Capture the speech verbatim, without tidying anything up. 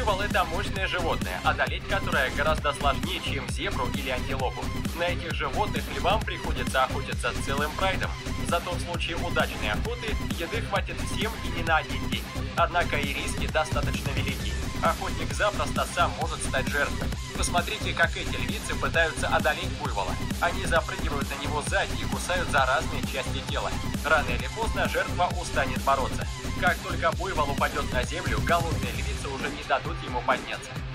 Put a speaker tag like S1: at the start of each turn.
S1: Буйвол — это мощное животное, одолеть которое гораздо сложнее, чем зебру или антилопу. На этих животных львам приходится охотиться целым прайдом. Зато в случае удачной охоты еды хватит всем и не на один день. Однако и риски достаточно велики. Охотник запросто сам может стать жертвой. Посмотрите, как эти львицы пытаются одолеть буйвола. Они запрыгивают на него сзади и кусают за разные части тела. Рано или поздно жертва устанет бороться. Как только буйвол упадет на землю, голодные львицы уже не дадут ему подняться.